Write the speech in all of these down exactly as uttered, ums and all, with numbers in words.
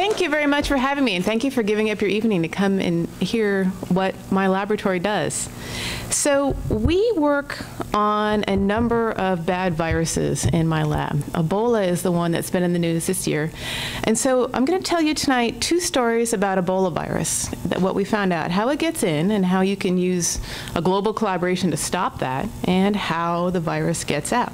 Thank you very much for having me, and thank you for giving up your evening to come and hear what my laboratory does. So we work on a number of bad viruses in my lab. Ebola is the one that's been in the news this year. And so I'm going to tell you tonight two stories about Ebola virus, that what we found out, how it gets in and how you can use a global collaboration to stop that, and how the virus gets out.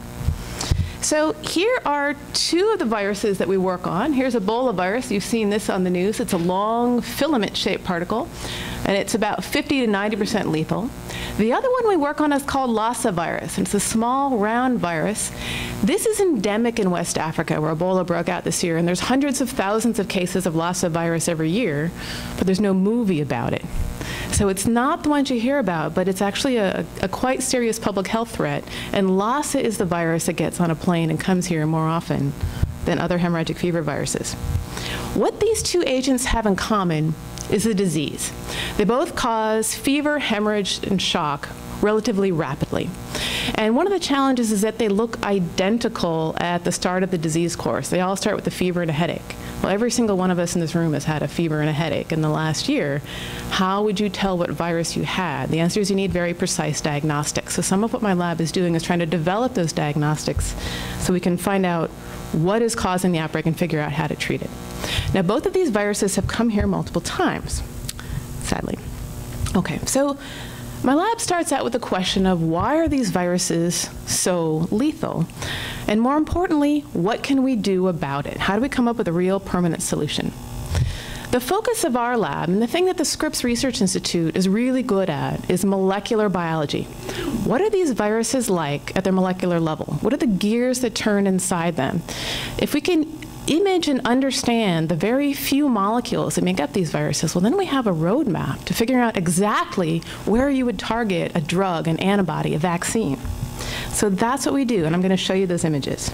So here are two of the viruses that we work on. Here's Ebola virus. You've seen this on the news. It's a long filament-shaped particle, and it's about fifty to ninety percent lethal. The other one we work on is called Lassa virus, and it's a small, round virus. This is endemic in West Africa, where Ebola broke out this year, and there's hundreds of thousands of cases of Lassa virus every year, but there's no movie about it. So it's not the ones you hear about, but it's actually a, a quite serious public health threat. And Lassa is the virus that gets on a plane and comes here more often than other hemorrhagic fever viruses. What these two agents have in common is a disease. They both cause fever, hemorrhage, and shock relatively rapidly. And one of the challenges is that they look identical at the start of the disease course. They all start with a fever and a headache. Well, every single one of us in this room has had a fever and a headache in the last year. How would you tell what virus you had? The answer is you need very precise diagnostics. So some of what my lab is doing is trying to develop those diagnostics so we can find out what is causing the outbreak and figure out how to treat it. Now, both of these viruses have come here multiple times, sadly. Okay, so my lab starts out with the question of why are these viruses so lethal? And more importantly, what can we do about it? How do we come up with a real permanent solution? The focus of our lab, and the thing that the Scipps Research Institute is really good at, is molecular biology. What are these viruses like at their molecular level? What are the gears that turn inside them? If we can image and understand the very few molecules that make up these viruses, well, then we have a roadmap to figuring out exactly where you would target a drug, an antibody, a vaccine. So that's what we do, and I'm going to show you those images.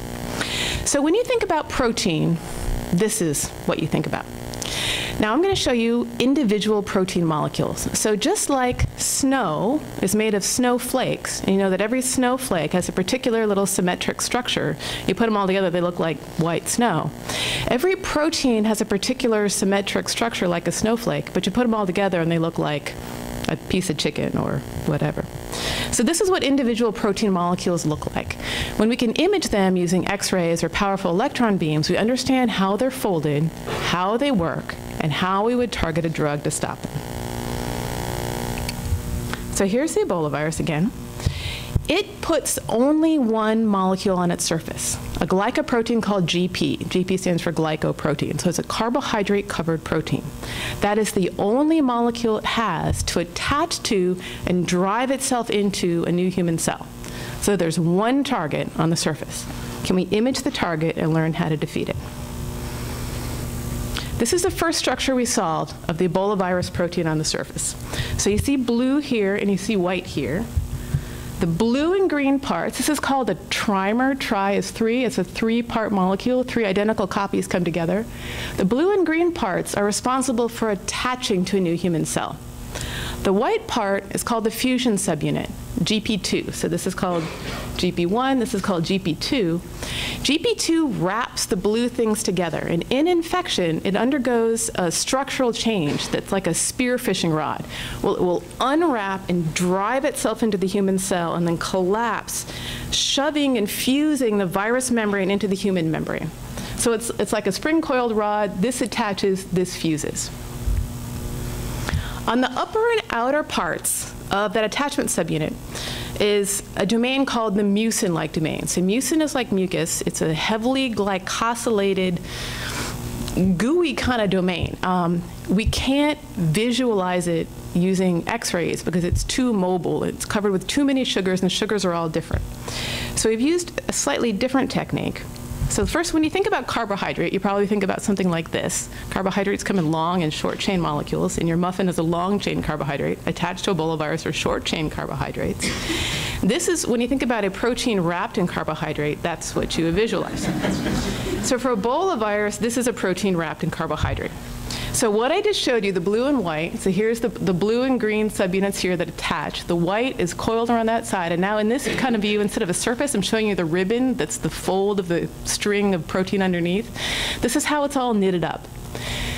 So when you think about protein, this is what you think about. Now I'm going to show you individual protein molecules. So just like snow is made of snowflakes, and you know that every snowflake has a particular little symmetric structure. You put them all together, they look like white snow. Every protein has a particular symmetric structure like a snowflake, but you put them all together and they look like a piece of chicken or whatever. So this is what individual protein molecules look like. When we can image them using X-rays or powerful electron beams, we understand how they're folded, how they work, and how we would target a drug to stop them. So here's the Ebola virus again. It puts only one molecule on its surface, a glycoprotein called G P. G P stands for glycoprotein, so it's a carbohydrate-covered protein. That is the only molecule it has to attach to and drive itself into a new human cell. So there's one target on the surface. Can we image the target and learn how to defeat it? This is the first structure we solved of the Ebola virus protein on the surface. So you see blue here and you see white here. The blue and green parts, this is called a trimer. Tri is three. It's a three-part molecule. Three identical copies come together. The blue and green parts are responsible for attaching to a new human cell. The white part is called the fusion subunit, G P two. So this is called G P one. This is called G P two. G P two wraps the blue things together. And in infection, it undergoes a structural change that's like a spear fishing rod. Well, it will unwrap and drive itself into the human cell and then collapse, shoving and fusing the virus membrane into the human membrane. So it's, it's like a spring-coiled rod. This attaches, this fuses. On the upper and outer parts of that attachment subunit is a domain called the mucin-like domain. So mucin is like mucus. It's a heavily glycosylated, gooey kind of domain. Um, we can't visualize it using X-rays because it's too mobile. It's covered with too many sugars, and the sugars are all different. So we've used a slightly different technique. So first, when you think about carbohydrate, you probably think about something like this. Carbohydrates come in long and short chain molecules, and your muffin is a long chain carbohydrate attached to Ebola virus or short chain carbohydrates. This is, when you think about a protein wrapped in carbohydrate, that's what you visualize. So for Ebola virus, this is a protein wrapped in carbohydrate. So what I just showed you, the blue and white, so here's the, the blue and green subunits here that attach. The white is coiled around that side, and now in this kind of view, instead of a surface, I'm showing you the ribbon that's the fold of the string of protein underneath. This is how it's all knitted up.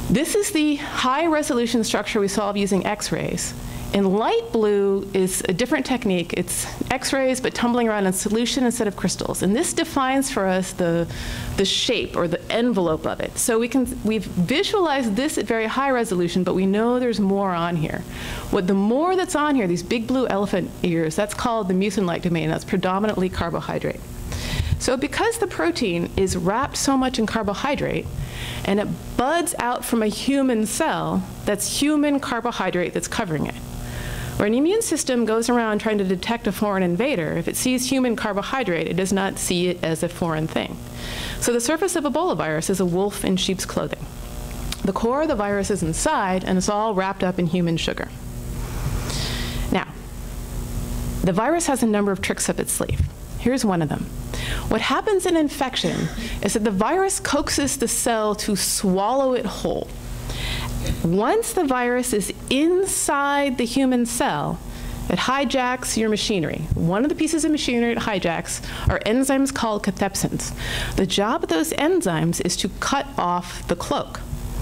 This is the high-resolution structure we solve using X-rays. And light blue is a different technique. It's X-rays, but tumbling around in solution instead of crystals. And this defines for us the, the shape or the envelope of it. So we can, we've visualized this at very high resolution, but we know there's more on here. What the more that's on here, these big blue elephant ears, that's called the mucin-like domain. That's predominantly carbohydrate. So because the protein is wrapped so much in carbohydrate, and it buds out from a human cell, that's human carbohydrate that's covering it. Where an immune system goes around trying to detect a foreign invader, if it sees human carbohydrate, it does not see it as a foreign thing. So the surface of Ebola virus is a wolf in sheep's clothing. The core of the virus is inside, and it's all wrapped up in human sugar. Now, the virus has a number of tricks up its sleeve. Here's one of them. What happens in infection is that the virus coaxes the cell to swallow it whole. Once the virus is inside the human cell, it hijacks your machinery. One of the pieces of machinery it hijacks are enzymes called cathepsins. The job of those enzymes is to cut off the cloak.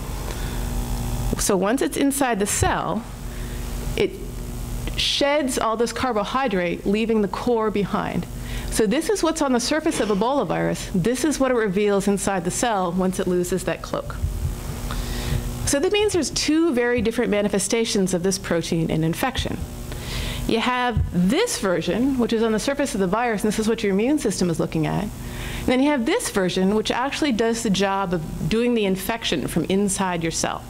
So once it's inside the cell, it sheds all this carbohydrate, leaving the core behind. So this is what's on the surface of Ebola virus. This is what it reveals inside the cell once it loses that cloak. So that means there's two very different manifestations of this protein in infection. You have this version, which is on the surface of the virus, and this is what your immune system is looking at. And then you have this version, which actually does the job of doing the infection from inside your cell.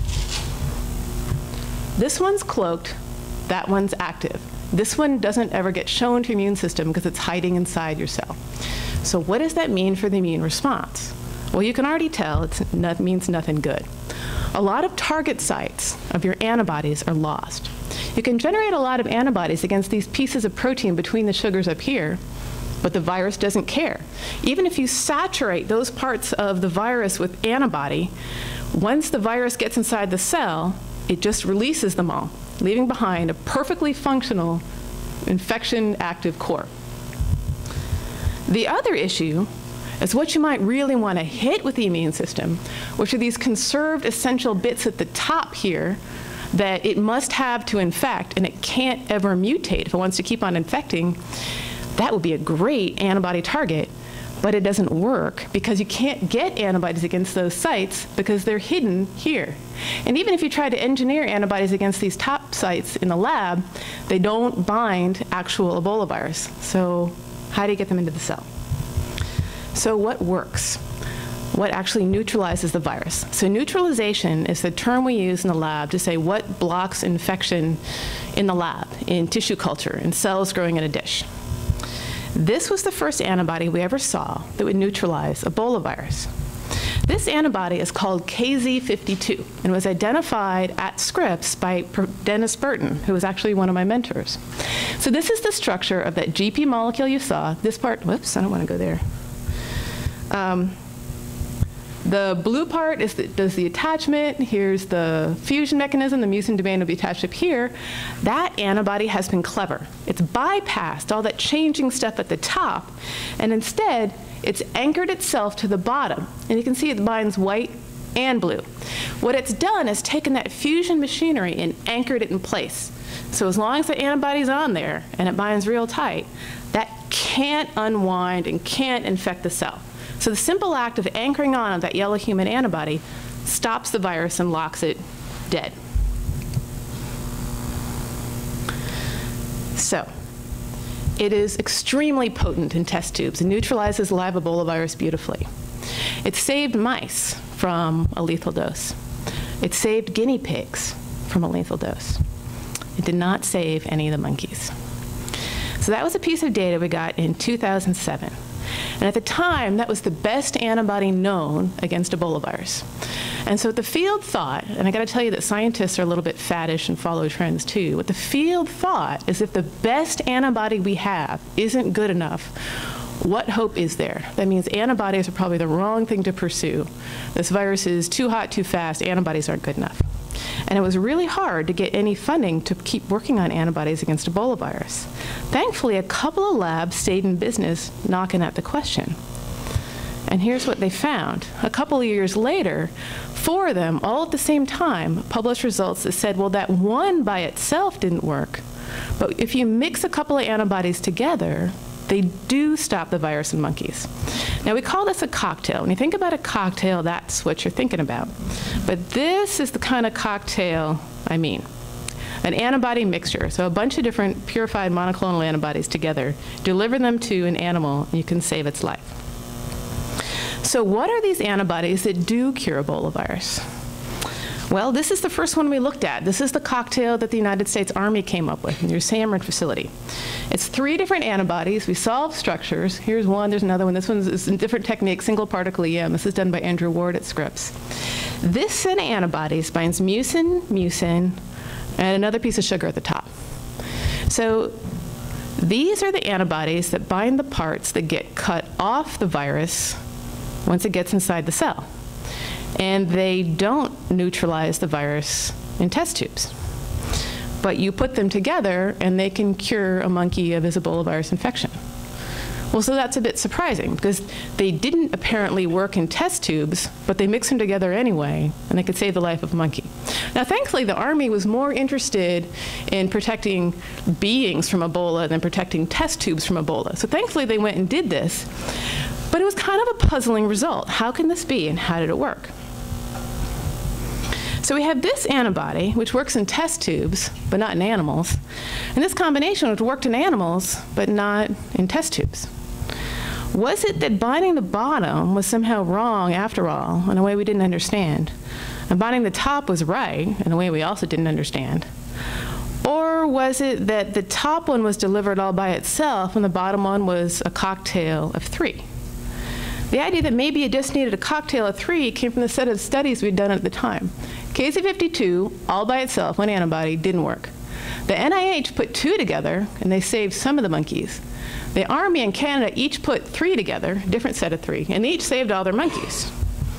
This one's cloaked, that one's active. This one doesn't ever get shown to your immune system because it's hiding inside your cell. So what does that mean for the immune response? Well, you can already tell it means nothing good. A lot of target sites of your antibodies are lost. You can generate a lot of antibodies against these pieces of protein between the sugars up here, but the virus doesn't care. Even if you saturate those parts of the virus with antibody, once the virus gets inside the cell, it just releases them all, leaving behind a perfectly functional infection-active core. The other issue is what you might really want to hit with the immune system, which are these conserved essential bits at the top here that it must have to infect, and it can't ever mutate if it wants to keep on infecting. That would be a great antibody target, but it doesn't work because you can't get antibodies against those sites because they're hidden here. And even if you try to engineer antibodies against these top sites in the lab, they don't bind actual Ebola virus. So how do you get them into the cell? So what works? What actually neutralizes the virus? So neutralization is the term we use in the lab to say what blocks infection in the lab, in tissue culture, in cells growing in a dish. This was the first antibody we ever saw that would neutralize Ebola virus. This antibody is called K Z fifty-two and was identified at Scipps by Dennis Burton, who was actually one of my mentors. So this is the structure of that G P molecule you saw. This part, whoops, I don't want to go there. Um, the blue part is the, does the attachment. Here's the fusion mechanism. The mucin domain will be attached up here. That antibody has been clever. It's bypassed all that changing stuff at the top, and instead, it's anchored itself to the bottom. And you can see it binds white and blue. What it's done is taken that fusion machinery and anchored it in place. So as long as the antibody's on there and it binds real tight, that can't unwind and can't infect the cell. So the simple act of anchoring on that yellow human antibody stops the virus and locks it dead. So it is extremely potent in test tubes and neutralizes live Ebola virus beautifully. It saved mice from a lethal dose. It saved guinea pigs from a lethal dose. It did not save any of the monkeys. So that was a piece of data we got in two thousand seven. And at the time, that was the best antibody known against Ebola virus. And so what the field thought, and I got to tell you that scientists are a little bit faddish and follow trends too, what the field thought is if the best antibody we have isn't good enough, what hope is there? That means antibodies are probably the wrong thing to pursue. This virus is too hot, too fast, antibodies aren't good enough. And it was really hard to get any funding to keep working on antibodies against Ebola virus. Thankfully, a couple of labs stayed in business knocking at the question. And here's what they found. A couple of years later, four of them, all at the same time, published results that said, well, that one by itself didn't work, but if you mix a couple of antibodies together, they do stop the virus in monkeys. Now, we call this a cocktail. When you think about a cocktail, that's what you're thinking about. But this is the kind of cocktail I mean. An antibody mixture, so a bunch of different purified monoclonal antibodies together, deliver them to an animal, and you can save its life. So what are these antibodies that do cure Ebola virus? Well, this is the first one we looked at. This is the cocktail that the United States Army came up with in your Samron facility. It's three different antibodies. We solved structures. Here's one, there's another one. This one is a different technique, single particle E M. This is done by Andrew Ward at Scipps. This set of antibodies binds mucin, mucin, and another piece of sugar at the top. So these are the antibodies that bind the parts that get cut off the virus once it gets inside the cell. And they don't neutralize the virus in test tubes. But you put them together, and they can cure a monkey of his Ebola virus infection. Well, so that's a bit surprising, because they didn't apparently work in test tubes, but they mixed them together anyway, and they could save the life of a monkey. Now, thankfully, the Army was more interested in protecting beings from Ebola than protecting test tubes from Ebola. So thankfully, they went and did this. But it was kind of a puzzling result. How can this be, and how did it work? So we have this antibody, which works in test tubes, but not in animals, and this combination, which worked in animals, but not in test tubes. Was it that binding the bottom was somehow wrong after all, in a way we didn't understand, and binding the top was right, in a way we also didn't understand? Or was it that the top one was delivered all by itself, and the bottom one was a cocktail of three? The idea that maybe you just needed a cocktail of three came from the set of studies we'd done at the time. K Z fifty-two, all by itself, one antibody, didn't work. The N I H put two together, and they saved some of the monkeys. The Army and Canada each put three together, different set of three, and they each saved all their monkeys.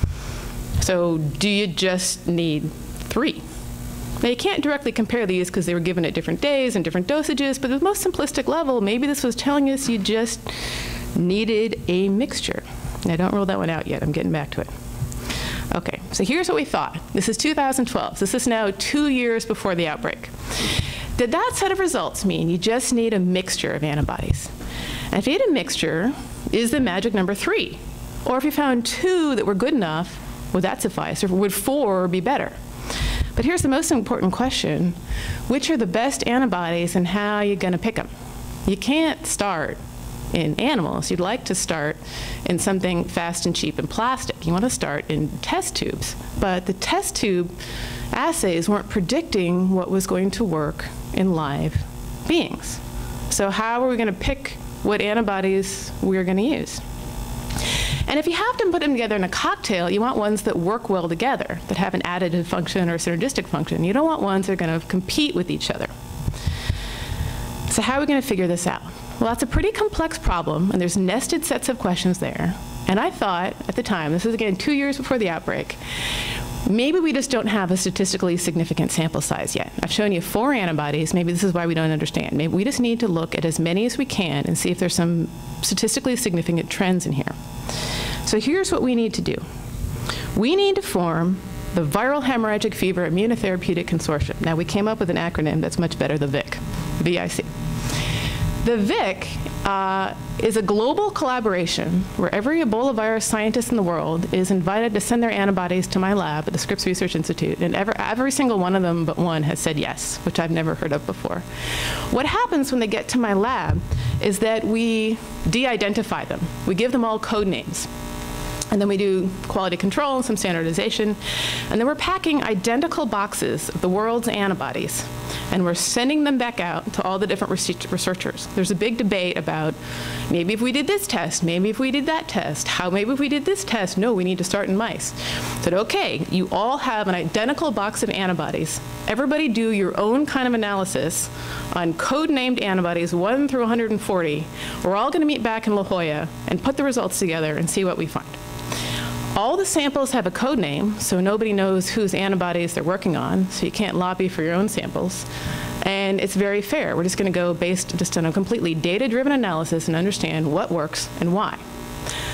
So do you just need three? Now, you can't directly compare these because they were given at different days and different dosages, but at the most simplistic level, maybe this was telling us you just needed a mixture. Now, don't rule that one out yet. I'm getting back to it. Okay, so here's what we thought. This is two thousand twelve. This is now two years before the outbreak. Did that set of results mean you just need a mixture of antibodies? And if you had a mixture, is the magic number three? Or if you found two that were good enough, would that suffice? Or would four be better? But here's the most important question. Which are the best antibodies, and how are you going to pick them? You can't start in animals. You'd like to start in something fast and cheap and plastic. You want to start in test tubes. But the test tube assays weren't predicting what was going to work in live beings. So how are we going to pick what antibodies we're going to use? And if you have to put them together in a cocktail, you want ones that work well together, that have an additive function or a synergistic function. You don't want ones that are going to compete with each other. So how are we going to figure this out? Well, that's a pretty complex problem, and there's nested sets of questions there. And I thought at the time, this is again two years before the outbreak, maybe we just don't have a statistically significant sample size yet. I've shown you four antibodies. Maybe this is why we don't understand. Maybe we just need to look at as many as we can and see if there's some statistically significant trends in here. So here's what we need to do. We need to form the Viral Hemorrhagic Fever Immunotherapeutic Consortium. Now, we came up with an acronym that's much better, the V I C, V I C. The V I C uh, is a global collaboration where every Ebola virus scientist in the world is invited to send their antibodies to my lab at the Scipps Research Institute, and every, every single one of them but one has said yes, which I've never heard of before. What happens when they get to my lab is that we de-identify them. We give them all code names. And then we do quality control and some standardization. And then we're packing identical boxes of the world's antibodies. And we're sending them back out to all the different researchers. There's a big debate about maybe if we did this test, maybe if we did that test, how maybe if we did this test, no, we need to start in mice. I said, okay, you all have an identical box of antibodies. Everybody do your own kind of analysis on code-named antibodies, one through one hundred forty. We're all going to meet back in La Jolla and put the results together and see what we find. All the samples have a code name, so nobody knows whose antibodies they're working on, so you can't lobby for your own samples. And it's very fair. We're just going to go based just on a completely data-driven analysis and understand what works and why.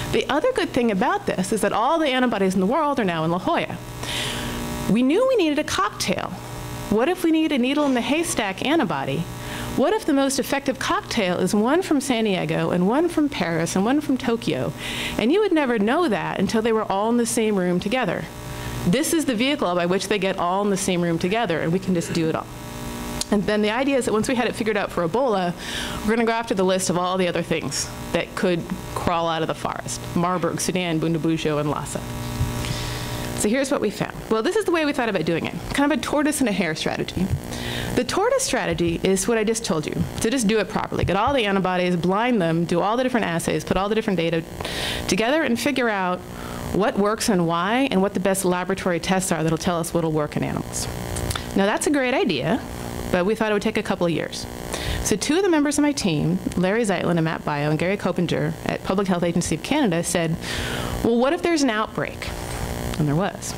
The other good thing about this is that all the antibodies in the world are now in La Jolla. We knew we needed a cocktail. What if we need a needle in the haystack antibody? What if the most effective cocktail is one from San Diego and one from Paris and one from Tokyo? And you would never know that until they were all in the same room together. This is the vehicle by which they get all in the same room together, and we can just do it all. And then the idea is that once we had it figured out for Ebola, we're going to go after the list of all the other things that could crawl out of the forest: Marburg, Sudan, Bundabujo, and Lassa. So here's what we found. Well, this is the way we thought about doing it, kind of a tortoise and a hare strategy. The tortoise strategy is what I just told you, to just do it properly. Get all the antibodies, blind them, do all the different assays, put all the different data together, and figure out what works and why, and what the best laboratory tests are that'll tell us what'll work in animals. Now, that's a great idea, but we thought it would take a couple of years. So two of the members of my team, Larry Zeitlin and Matt Bio and Gary Coppinger at Public Health Agency of Canada, said, well, what if there's an outbreak? And there was.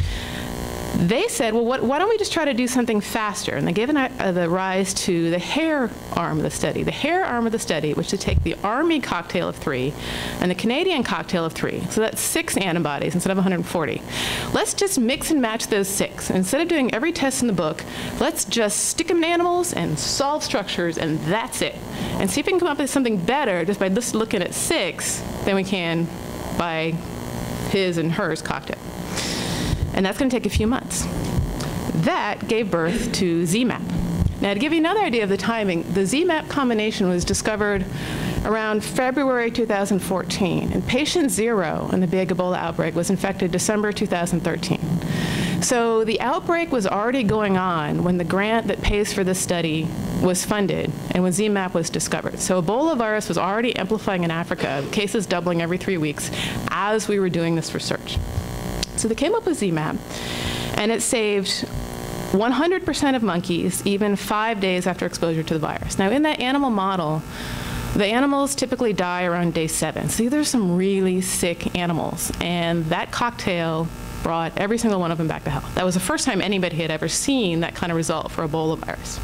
They said, well, what, why don't we just try to do something faster? And they gave an, uh, the rise to the hare arm of the study. The hare arm of the study, which is to take the Army cocktail of three and the Canadian cocktail of three. So that's six antibodies instead of one hundred forty. Let's just mix and match those six. And instead of doing every test in the book, let's just stick them in animals and solve structures, and that's it. And see if we can come up with something better just by just looking at six than we can by his and hers cocktail. And that's going to take a few months. That gave birth to Z MAP. Now, to give you another idea of the timing, the Z MAP combination was discovered around February two thousand fourteen, and patient zero in the big Ebola outbreak was infected December two thousand thirteen. So the outbreak was already going on when the grant that pays for this study was funded and when Z MAP was discovered. So Ebola virus was already amplifying in Africa, cases doubling every three weeks as we were doing this research. So they came up with Z MAP, and it saved one hundred percent of monkeys even five days after exposure to the virus. Now, in that animal model, the animals typically die around day seven. So these are some really sick animals, and that cocktail brought every single one of them back to health. That was the first time anybody had ever seen that kind of result for Ebola virus.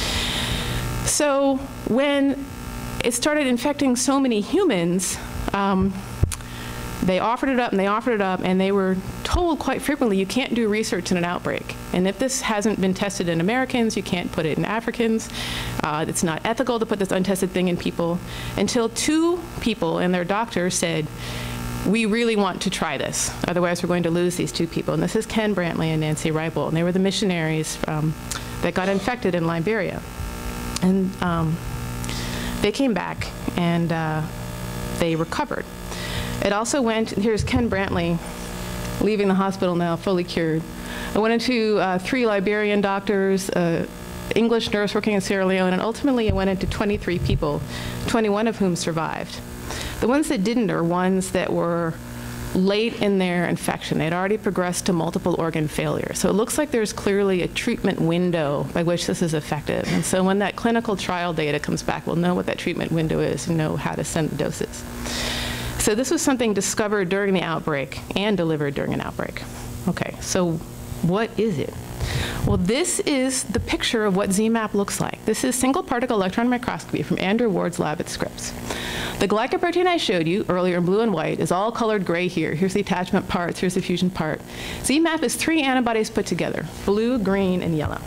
So when it started infecting so many humans, um, they offered it up and they offered it up, and they were told quite frequently, you can't do research in an outbreak. And if this hasn't been tested in Americans, you can't put it in Africans. Uh, it's not ethical to put this untested thing in people. Until two people and their doctor said, we really want to try this. Otherwise, we're going to lose these two people. And this is Ken Brantley and Nancy Reibold. And they were the missionaries um, that got infected in Liberia. And um, they came back, and uh, they recovered. It also went, here's Ken Brantley leaving the hospital now, fully cured. I went into uh, three Liberian doctors, uh, English nurse working in Sierra Leone, and ultimately it went into twenty-three people, twenty-one of whom survived. The ones that didn't are ones that were late in their infection. They'd already progressed to multiple organ failure. So it looks like there's clearly a treatment window by which this is effective. And so when that clinical trial data comes back, we'll know what that treatment window is and know how to send the doses. So this was something discovered during the outbreak and delivered during an outbreak. Okay, so what is it? Well, this is the picture of what Z MAP looks like. This is single particle electron microscopy from Andrew Ward's lab at Scipps. The glycoprotein I showed you earlier in blue and white is all colored gray here. Here's the attachment parts, here's the fusion part. Z MAP is three antibodies put together, blue, green, and yellow.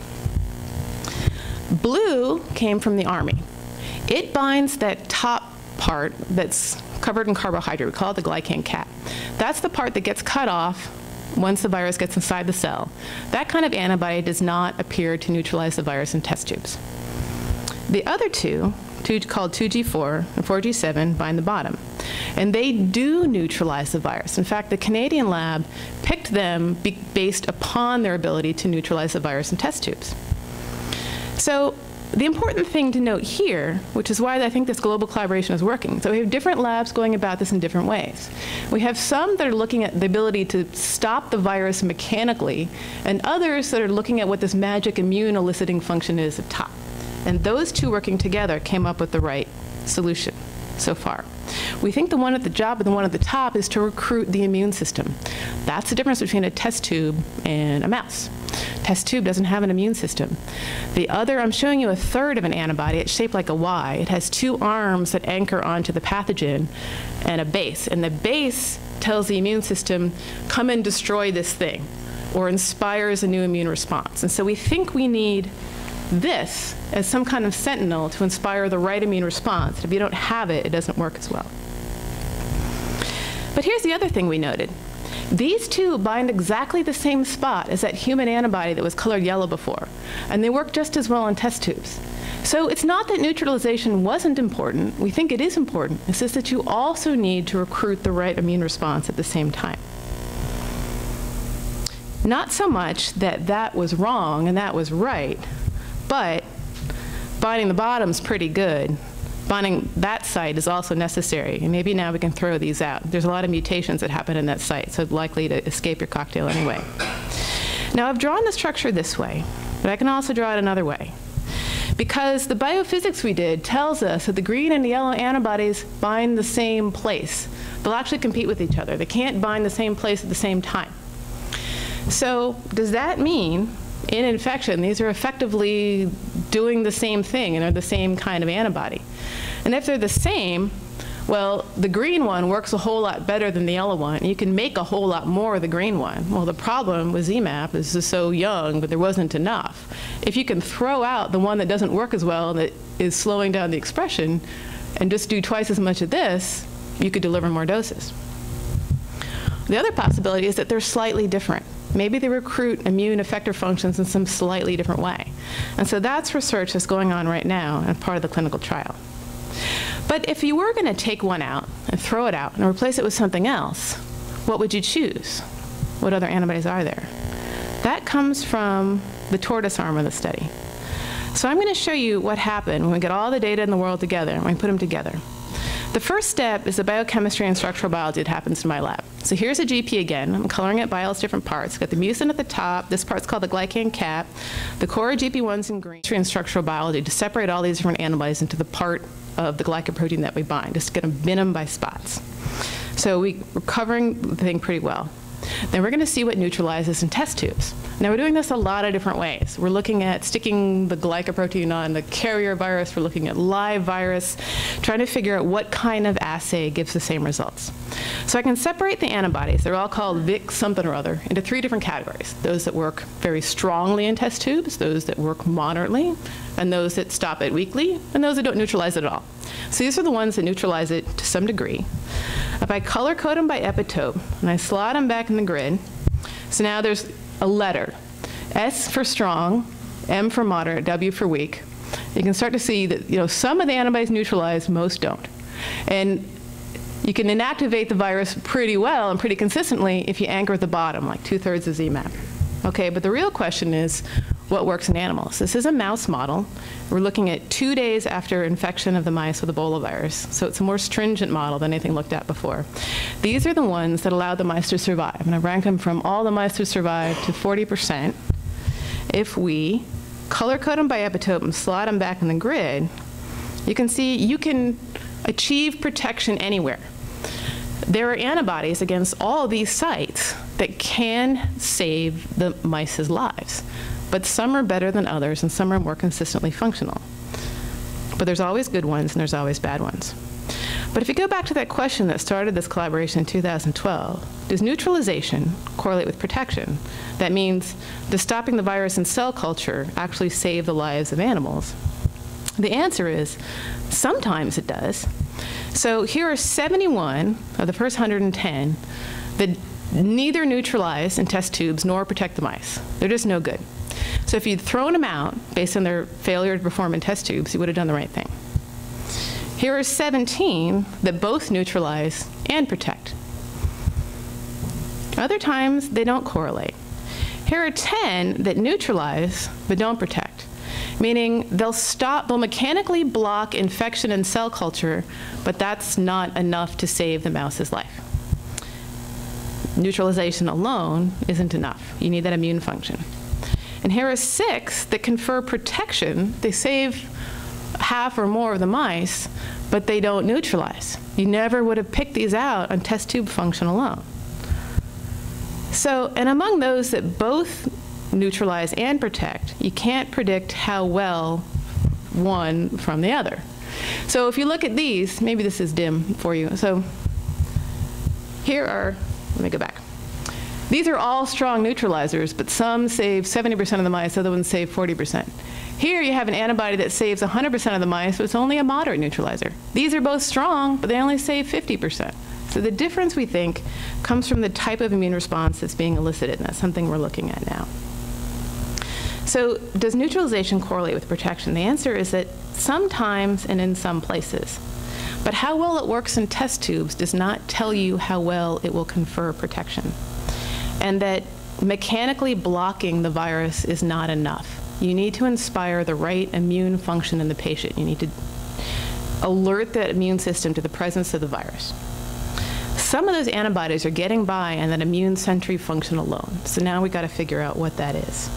Blue came from the Army. It binds that top part that's covered in carbohydrate. We call it the glycan cap. That's the part that gets cut off once the virus gets inside the cell. That kind of antibody does not appear to neutralize the virus in test tubes. The other two, two called two G four and four G seven, bind the bottom. And they do neutralize the virus. In fact, the Canadian lab picked them be based upon their ability to neutralize the virus in test tubes. So the important thing to note here, which is why I think this global collaboration is working, so we have different labs going about this in different ways. We have some that are looking at the ability to stop the virus mechanically, and others that are looking at what this magic immune eliciting function is at top. And those two working together came up with the right solution so far. We think the one at the job and the one at the top is to recruit the immune system. That's the difference between a test tube and a mouse. Test tube doesn't have an immune system. The other, I'm showing you a third of an antibody. It's shaped like a Y. It has two arms that anchor onto the pathogen and a base. And the base tells the immune system, come and destroy this thing, or inspires a new immune response. And so we think we need this as some kind of sentinel to inspire the right immune response. If you don't have it, it doesn't work as well. But here's the other thing we noted. These two bind exactly the same spot as that human antibody that was colored yellow before, and they work just as well in test tubes. So it's not that neutralization wasn't important. We think it is important. It's just that you also need to recruit the right immune response at the same time. Not so much that that was wrong and that was right, but binding the bottom's pretty good. Binding that site is also necessary, and maybe now we can throw these out. There's a lot of mutations that happen in that site, so it's likely to escape your cocktail anyway. Now, I've drawn the structure this way, but I can also draw it another way. Because the biophysics we did tells us that the green and the yellow antibodies bind the same place. They'll actually compete with each other. They can't bind the same place at the same time. So does that mean in infection, these are effectively doing the same thing and are the same kind of antibody? And if they're the same, well, the green one works a whole lot better than the yellow one. And you can make a whole lot more of the green one. Well, the problem with Z MAP is it's so young, but there wasn't enough. If you can throw out the one that doesn't work as well, that is slowing down the expression, and just do twice as much of this, you could deliver more doses. The other possibility is that they're slightly different. Maybe they recruit immune effector functions in some slightly different way. And so that's research that's going on right now and part of the clinical trial. But if you were going to take one out and throw it out and replace it with something else, what would you choose? What other antibodies are there? That comes from the tortoise arm of the study. So I'm going to show you what happened when we get all the data in the world together and we put them together. The first step is the biochemistry and structural biology that happens in my lab. So here's a G P again. I'm coloring it by all its different parts. Got the mucin at the top. This part's called the glycan cap. The core G P one's in green. And structural biology to separate all these different antibodies into the part of the glycoprotein that we bind. Just going to bin them by spots. So we, we're covering the thing pretty well. Then we're going to see what neutralizes in test tubes. Now we're doing this a lot of different ways. We're looking at sticking the glycoprotein on the carrier virus. We're looking at live virus, trying to figure out what kind of assay gives the same results. So I can separate the antibodies. They're all called Vic something or other into three different categories. Those that work very strongly in test tubes, those that work moderately, and those that stop it weakly, and those that don't neutralize it at all. So these are the ones that neutralize it to some degree. If I color code them by epitope, and I slot them back in the grid, so now there's a letter. S for strong, M for moderate, W for weak. You can start to see that, you know, some of the antibodies neutralize, most don't. And you can inactivate the virus pretty well and pretty consistently if you anchor at the bottom, like two-thirds of Z MAP. Okay, but the real question is, what works in animals? This is a mouse model. We're looking at two days after infection of the mice with Ebola virus. So it's a more stringent model than anything looked at before. These are the ones that allowed the mice to survive. And I've ranked them from all the mice who survived to forty percent. If we color code them by epitope and slot them back in the grid, you can see you can achieve protection anywhere. There are antibodies against all of these sites that can save the mice's lives. But some are better than others, and some are more consistently functional. But there's always good ones, and there's always bad ones. But if you go back to that question that started this collaboration in two thousand twelve, does neutralization correlate with protection? That means, does stopping the virus in cell culture actually save the lives of animals? The answer is, sometimes it does. So here are seventy-one of the first one hundred ten that neither neutralize in test tubes nor protect the mice. They're just no good. So if you'd thrown them out based on their failure to perform in test tubes, you would have done the right thing. Here are seventeen that both neutralize and protect. Other times, they don't correlate. Here are ten that neutralize but don't protect, meaning they'll stop, they'll mechanically block infection in cell culture, but that's not enough to save the mouse's life. Neutralization alone isn't enough. You need that immune function. And here are six that confer protection. They save half or more of the mice, but they don't neutralize. You never would have picked these out on test tube function alone. So, and among those that both neutralize and protect, you can't predict how well one from the other. So if you look at these, maybe this is dim for you. So here are, let me go back. These are all strong neutralizers, but some save seventy percent of the mice, other ones save forty percent. Here you have an antibody that saves one hundred percent of the mice, but it's only a moderate neutralizer. These are both strong, but they only save fifty percent. So the difference, we think, comes from the type of immune response that's being elicited, and that's something we're looking at now. So does neutralization correlate with protection? The answer is that sometimes and in some places. But how well it works in test tubes does not tell you how well it will confer protection. And that mechanically blocking the virus is not enough. You need to inspire the right immune function in the patient. You need to alert that immune system to the presence of the virus. Some of those antibodies are getting by on that immune sentry function alone. So now we've got to figure out what that is.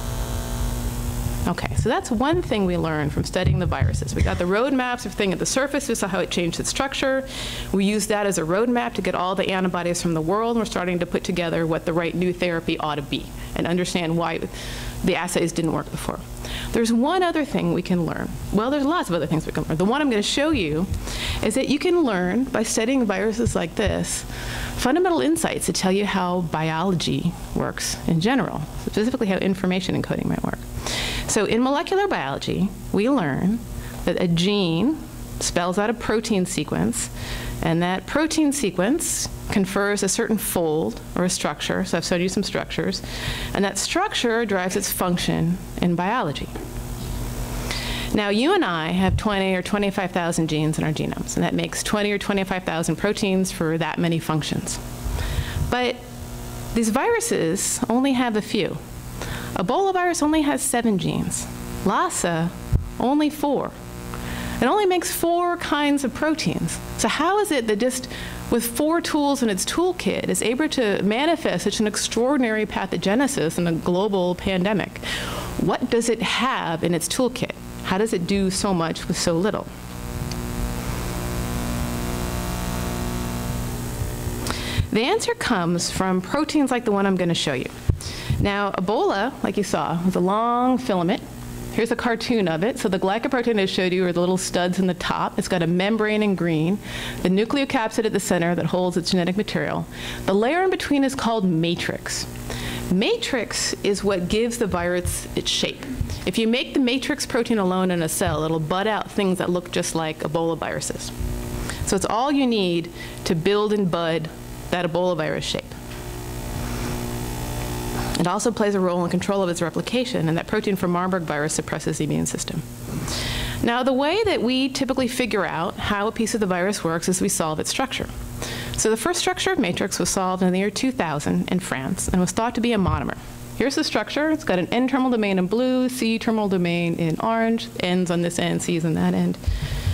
Okay, so that's one thing we learned from studying the viruses. We got the roadmaps of thing at the surface. We saw how it changed its structure. We used that as a roadmap to get all the antibodies from the world, and we're starting to put together what the right new therapy ought to be and understand why the assays didn't work before. There's one other thing we can learn. Well, there's lots of other things we can learn. The one I'm going to show you is that you can learn, by studying viruses like this, fundamental insights to tell you how biology works in general, specifically how information encoding might work. So in molecular biology, we learn that a gene spells out a protein sequence, and that protein sequence confers a certain fold or a structure. So I've showed you some structures. And that structure drives its function in biology. Now, you and I have twenty or twenty-five thousand genes in our genomes, and that makes twenty or twenty-five thousand proteins for that many functions. But these viruses only have a few. Ebola virus only has seven genes. Lassa, only four. It only makes four kinds of proteins. So how is it that just with four tools in its toolkit is able to manifest such an extraordinary pathogenesis in a global pandemic? What does it have in its toolkit? How does it do so much with so little? The answer comes from proteins like the one I'm going to show you. Now, Ebola, like you saw, was a long filament. Here's a cartoon of it. So the glycoprotein I showed you are the little studs in the top. It's got a membrane in green, the nucleocapsid at the center that holds its genetic material. The layer in between is called matrix. Matrix is what gives the virus its shape. If you make the matrix protein alone in a cell, it'll bud out things that look just like Ebola viruses. So it's all you need to build and bud that Ebola virus shape. It also plays a role in control of its replication, and that protein from Marburg virus suppresses the immune system. Now, the way that we typically figure out how a piece of the virus works is we solve its structure. So the first structure of matrix was solved in the year two thousand in France and was thought to be a monomer. Here's the structure. It's got an N-terminal domain in blue, C-terminal domain in orange, N's on this end, C's on that end.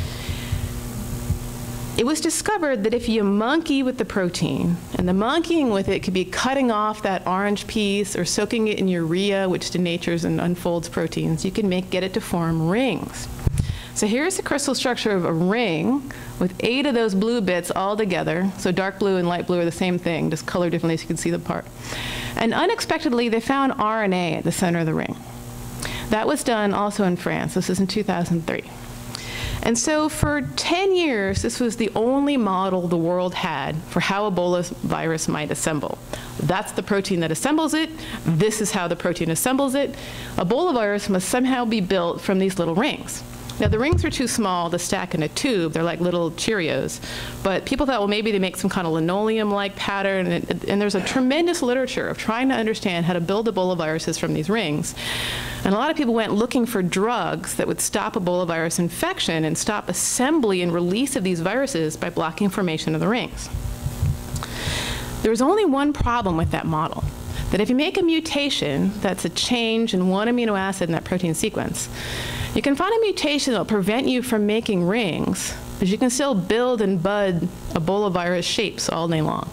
It was discovered that if you monkey with the protein, and the monkeying with it could be cutting off that orange piece or soaking it in urea, which denatures and unfolds proteins, you can make, get it to form rings. So here's the crystal structure of a ring with eight of those blue bits all together. So dark blue and light blue are the same thing, just colored differently so you can see the part. And unexpectedly, they found R N A at the center of the ring. That was done also in France. This is in two thousand three. And so for ten years, this was the only model the world had for how Ebola virus might assemble. That's the protein that assembles it. This is how the protein assembles it. Ebola virus must somehow be built from these little rings. Now, the rings are too small to stack in a tube. They're like little Cheerios. But people thought, well, maybe they make some kind of linoleum-like pattern. And, and there's a tremendous literature of trying to understand how to build Ebola viruses from these rings. And a lot of people went looking for drugs that would stop Ebola virus infection and stop assembly and release of these viruses by blocking formation of the rings. There was only one problem with that model, that if you make a mutation that's a change in one amino acid in that protein sequence, you can find a mutation that will prevent you from making rings, but you can still build and bud Ebola virus shapes all day long.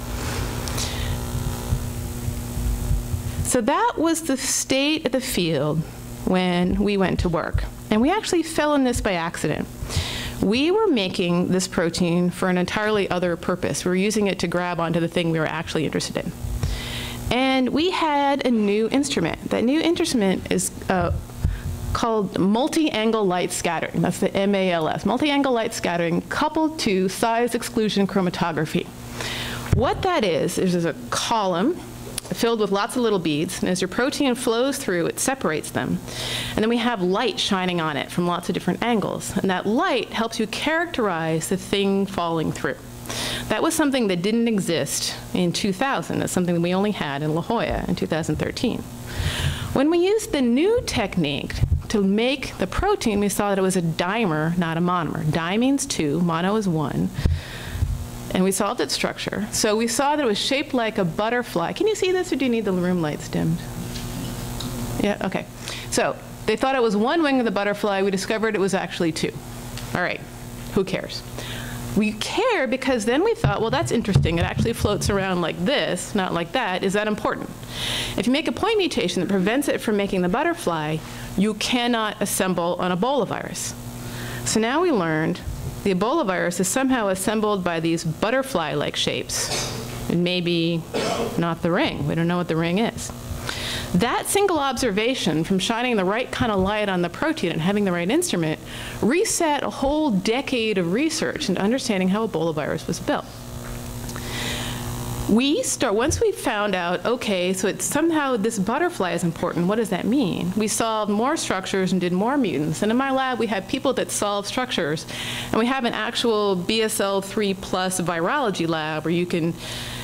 So that was the state of the field when we went to work. And we actually fell in this by accident. We were making this protein for an entirely other purpose. We were using it to grab onto the thing we were actually interested in. And we had a new instrument. That new instrument is uh, called multi-angle light scattering. That's the M A L S, multi-angle light scattering coupled to size exclusion chromatography. What that is, is there's a column filled with lots of little beads, and as your protein flows through, it separates them. And then we have light shining on it from lots of different angles. And that light helps you characterize the thing falling through. That was something that didn't exist in two thousand. That's something that we only had in La Jolla in two thousand thirteen. When we used the new technique to make the protein, we saw that it was a dimer, not a monomer. Di means two, mono is one. And we solved its structure. So we saw that it was shaped like a butterfly. Can you see this, or do you need the room lights dimmed? Yeah, okay. So they thought it was one wing of the butterfly. We discovered it was actually two. All right, who cares? We care because then we thought, well, that's interesting. It actually floats around like this, not like that. Is that important? If you make a point mutation that prevents it from making the butterfly, you cannot assemble an Ebola virus. So now we learned the Ebola virus is somehow assembled by these butterfly-like shapes, and maybe not the ring. We don't know what the ring is. That single observation from shining the right kind of light on the protein and having the right instrument reset a whole decade of research into understanding how Ebola virus was built. We start, once we found out, okay, so it's somehow this butterfly is important, what does that mean? We solved more structures and did more mutants. And in my lab, we have people that solve structures. And we have an actual B S L three plus virology lab where you can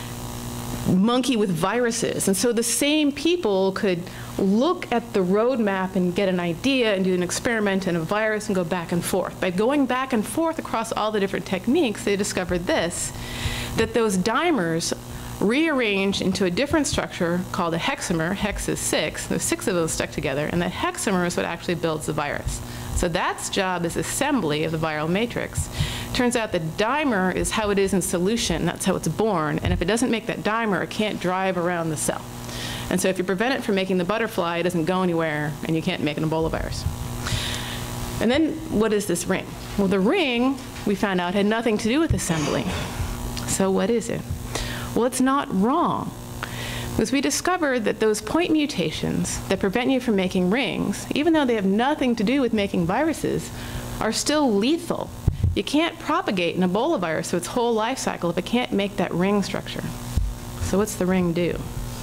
monkey with viruses. And so the same people could look at the roadmap and get an idea and do an experiment in a virus and go back and forth. By going back and forth across all the different techniques, they discovered this, that those dimers rearranged into a different structure called a hexamer. Hex is six. There's six of those stuck together, and that hexamer is what actually builds the virus. So that's job is assembly of the viral matrix. Turns out the dimer is how it is in solution. That's how it's born. And if it doesn't make that dimer, it can't drive around the cell. And so if you prevent it from making the butterfly, it doesn't go anywhere, and you can't make an Ebola virus. And then what is this ring? Well, the ring, we found out, had nothing to do with assembly. So what is it? Well, it's not wrong. Because we discovered that those point mutations that prevent you from making rings, even though they have nothing to do with making viruses, are still lethal. You can't propagate an Ebola virus through its whole life cycle if it can't make that ring structure. So what's the ring do?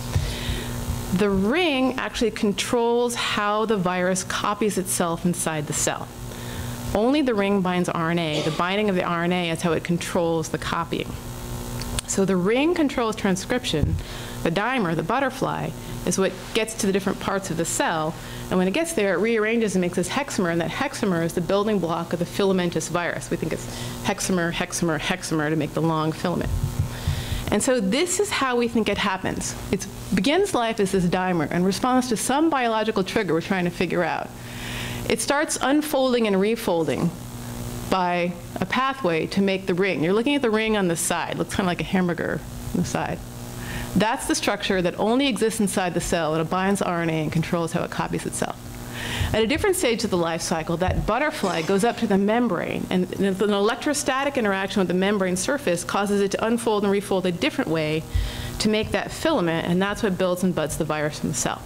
The ring actually controls how the virus copies itself inside the cell. Only the ring binds R N A. The binding of the R N A is how it controls the copying. So the ring controls transcription. The dimer, the butterfly, is what gets to the different parts of the cell. And when it gets there, it rearranges and makes this hexamer, and that hexamer is the building block of the filamentous virus. We think it's hexamer, hexamer, hexamer to make the long filament. And so this is how we think it happens. It begins life as this dimer and responds to some biological trigger we're trying to figure out. It starts unfolding and refolding by a pathway to make the ring. You're looking at the ring on the side. It looks kind of like a hamburger on the side. That's the structure that only exists inside the cell, and it binds R N A and controls how it copies itself. At a different stage of the life cycle, that butterfly goes up to the membrane, and an electrostatic interaction with the membrane surface causes it to unfold and refold a different way to make that filament, and that's what builds and buds the virus in the cell.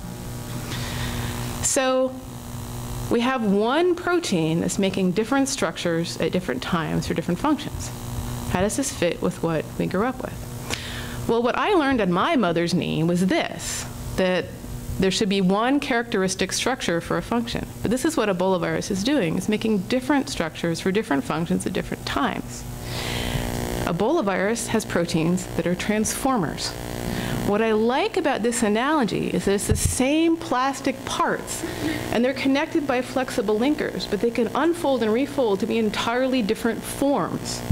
So we have one protein that's making different structures at different times for different functions. How does this fit with what we grew up with? Well, what I learned on my mother's knee was this, that there should be one characteristic structure for a function. But this is what Ebola virus is doing. It's making different structures for different functions at different times. Ebola virus has proteins that are transformers. What I like about this analogy is that it's the same plastic parts, and they're connected by flexible linkers, but they can unfold and refold to be entirely different forms.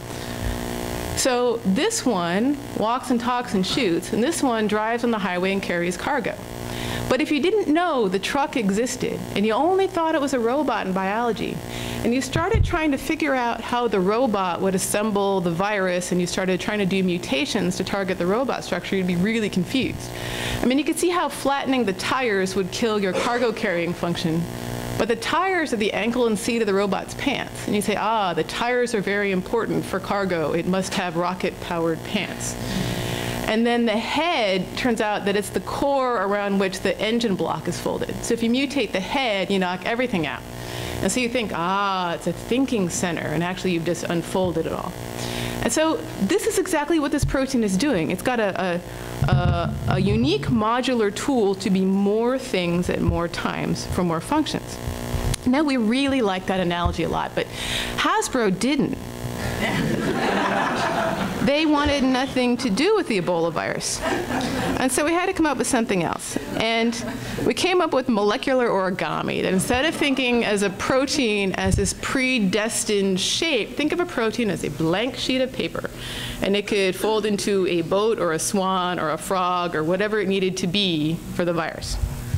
So this one walks and talks and shoots, and this one drives on the highway and carries cargo. But if you didn't know the truck existed, and you only thought it was a robot in biology, and you started trying to figure out how the robot would assemble the virus, and you started trying to do mutations to target the robot structure, you'd be really confused. I mean, you could see how flattening the tires would kill your cargo carrying function, but the tires are the ankle and seat of the robot's pants. And you say, ah, the tires are very important for cargo. It must have rocket-powered pants. And then the head, turns out that it's the core around which the engine block is folded. So if you mutate the head, you knock everything out. And so you think, ah, it's a thinking center, and actually you've just unfolded it all. And so this is exactly what this protein is doing. It's got a, a, a, a unique modular tool to be more things at more times for more functions. Now, we really like that analogy a lot, but Hasbro didn't. They wanted nothing to do with the Ebola virus. And so we had to come up with something else. And we came up with molecular origami, that instead of thinking as a protein as this predestined shape, think of a protein as a blank sheet of paper. And it could fold into a boat or a swan or a frog or whatever it needed to be for the virus.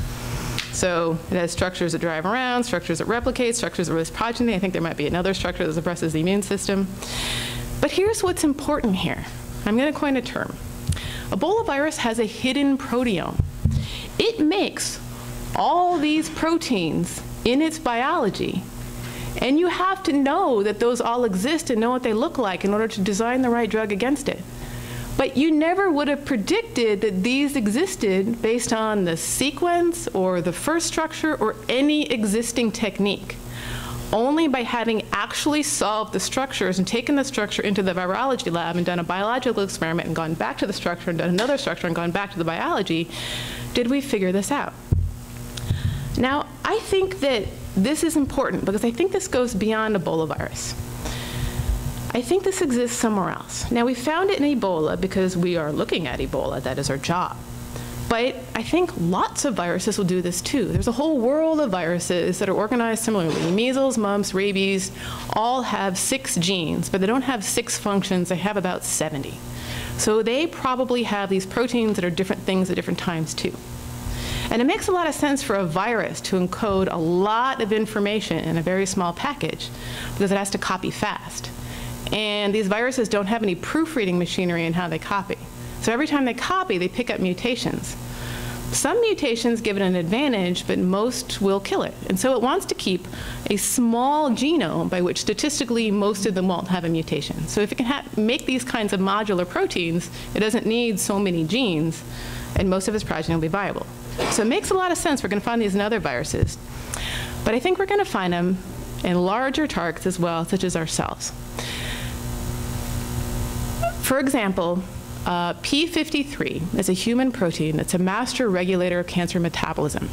So it has structures that drive around, structures that replicate, structures that release progeny. I think there might be another structure that suppresses the immune system. But here's what's important here. I'm going to coin a term. Ebola virus has a hidden proteome. It makes all these proteins in its biology. And you have to know that those all exist and know what they look like in order to design the right drug against it. But you never would have predicted that these existed based on the sequence or the first structure or any existing technique. Only by having actually solved the structures and taken the structure into the virology lab and done a biological experiment and gone back to the structure and done another structure and gone back to the biology did we figure this out. Now, I think that this is important because I think this goes beyond Ebola virus. I think this exists somewhere else. Now, we found it in Ebola because we are looking at Ebola. That is our job. But I think lots of viruses will do this too. There's a whole world of viruses that are organized similarly. Measles, mumps, rabies all have six genes, but they don't have six functions. They have about seventy. So they probably have these proteins that are different things at different times too. And it makes a lot of sense for a virus to encode a lot of information in a very small package because it has to copy fast. And these viruses don't have any proofreading machinery in how they copy. So every time they copy, they pick up mutations. Some mutations give it an advantage, but most will kill it. And so it wants to keep a small genome by which statistically most of them won't have a mutation. So if it can ha make these kinds of modular proteins, it doesn't need so many genes, and most of its progeny will be viable. So it makes a lot of sense. We're going to find these in other viruses. But I think we're going to find them in larger targets as well, such as our cells. For example, uh, P fifty-three is a human protein that's a master regulator of cancer metabolism.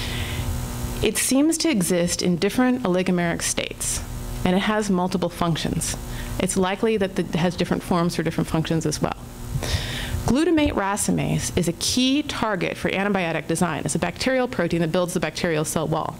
It seems to exist in different oligomeric states, and it has multiple functions. It's likely that it has different forms for different functions as well. Glutamate racemase is a key target for antibiotic design. It's a bacterial protein that builds the bacterial cell wall.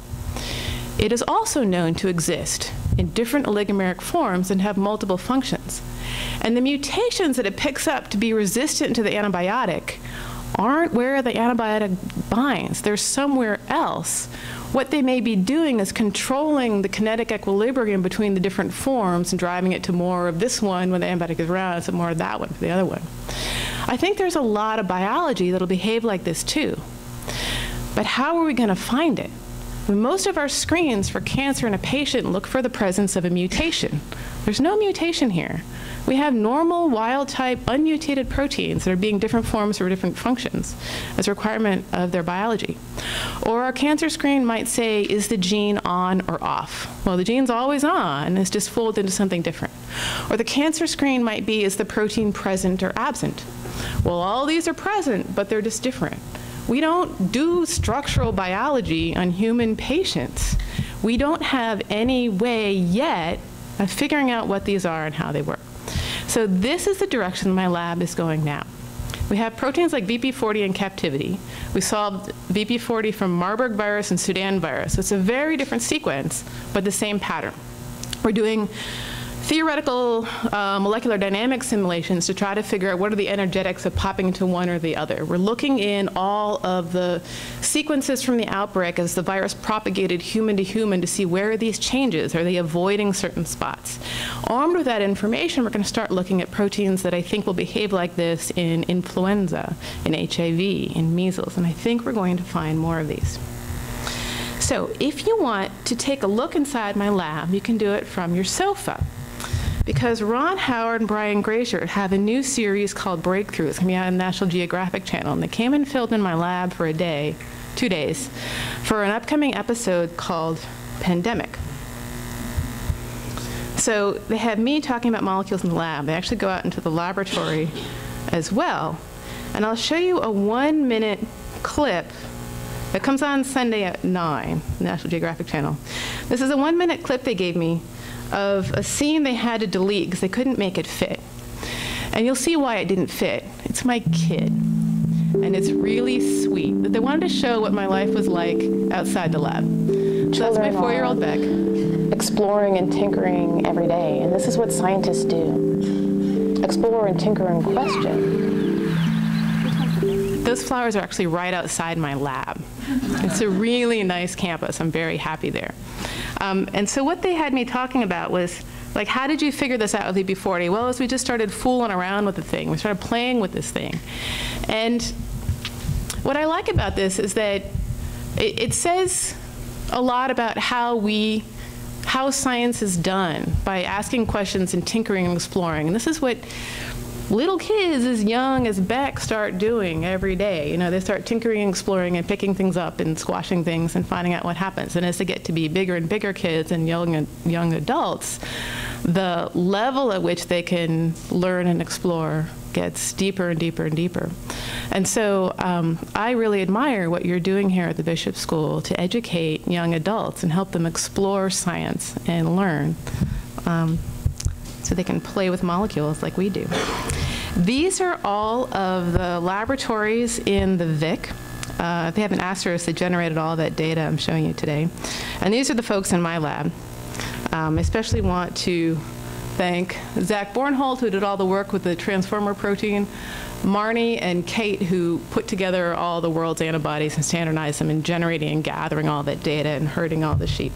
It is also known to exist in different oligomeric forms and have multiple functions. And the mutations that it picks up to be resistant to the antibiotic aren't where the antibiotic binds. They're somewhere else. What they may be doing is controlling the kinetic equilibrium between the different forms and driving it to more of this one when the antibiotic is around, and more of that one for the other one. I think there's a lot of biology that'll behave like this too. But how are we going to find it? When most of our screens for cancer in a patient look for the presence of a mutation. There's no mutation here. We have normal, wild-type, unmutated proteins that are being different forms for different functions as a requirement of their biology. Or our cancer screen might say, is the gene on or off? Well, the gene's always on. It's just folded into something different. Or the cancer screen might be, is the protein present or absent? Well, all these are present, but they're just different. We don't do structural biology on human patients. We don't have any way yet of figuring out what these are and how they work. So this is the direction my lab is going now. We have proteins like V P forty in captivity. We solved V P forty from Marburg virus and Sudan virus. So it's a very different sequence, but the same pattern. We're doing theoretical uh, molecular dynamics simulations to try to figure out what are the energetics of popping into one or the other. We're looking in all of the sequences from the outbreak as the virus propagated human to human to see where are these changes. Are they avoiding certain spots? Armed with that information, we're going to start looking at proteins that I think will behave like this in influenza, in H I V, in measles, and I think we're going to find more of these. So if you want to take a look inside my lab, you can do it from your sofa. because Ron Howard and Brian Grazier have a new series called Breakthrough. It's going to be out on the National Geographic Channel. And they came and filled in my lab for a day, two days, for an upcoming episode called Pandemic. So they have me talking about molecules in the lab. They actually go out into the laboratory as well. And I'll show you a one-minute clip that comes on Sunday at nine, National Geographic Channel. This is a one-minute clip they gave me of a scene they had to delete because they couldn't make it fit. And you'll see why it didn't fit. It's my kid. And it's really sweet. They wanted to show what my life was like outside the lab. So that's my four-year-old Beck. Exploring and tinkering every day, and this is what scientists do. Explore and tinker and question. Those flowers are actually right outside my lab. It's a really nice campus. I'm very happy there. Um, and so what they had me talking about was, like, how did you figure this out with E B forty? Well, as we just started fooling around with the thing. We started playing with this thing. And what I like about this is that it, it says a lot about how we how science is done by asking questions and tinkering and exploring. And this is what little kids as young as Beck start doing every day. You know, they start tinkering and exploring and picking things up and squashing things and finding out what happens. And as they get to be bigger and bigger kids and young, young adults, the level at which they can learn and explore gets deeper and deeper and deeper. And so um, I really admire what you're doing here at the Bishop School to educate young adults and help them explore science and learn um, so they can play with molecules like we do. These are all of the laboratories in the V I C. Uh, they have an asterisk that generated all that data I'm showing you today. And these are the folks in my lab. Um, I especially want to thank Zach Bornholt, who did all the work with the transformer protein, Marnie and Kate, who put together all the world's antibodies and standardized them and generating and gathering all that data and herding all the sheep.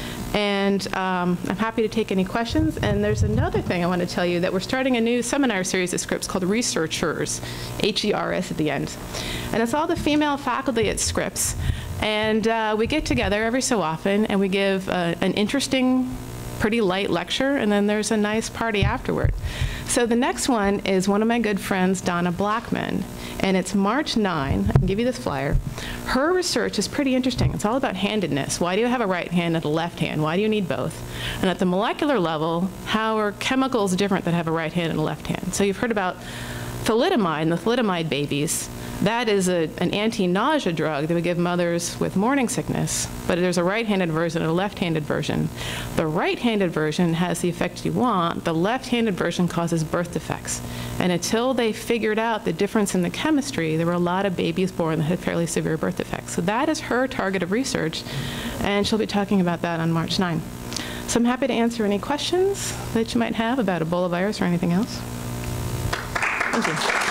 And um, I'm happy to take any questions. And there's another thing I want to tell you, that we're starting a new seminar series at Scripps called Researchers, H E R S at the end. And it's all the female faculty at Scripps. And uh, we get together every so often, and we give uh, an interesting, pretty light lecture, and then there's a nice party afterward. So the next one is one of my good friends, Donna Blackman, and it's March ninth. I can give you this flyer. Her research is pretty interesting. It's all about handedness. Why do you have a right hand and a left hand? Why do you need both? And at the molecular level, how are chemicals different that have a right hand and a left hand? So you've heard about thalidomide and the thalidomide babies. That is a, an anti-nausea drug that we give mothers with morning sickness, but there's a right-handed version and a left-handed version. The right-handed version has the effect you want. The left-handed version causes birth defects. And until they figured out the difference in the chemistry, there were a lot of babies born that had fairly severe birth defects. So that is her target of research, and she'll be talking about that on March ninth. So I'm happy to answer any questions that you might have about Ebola virus or anything else. Thank you.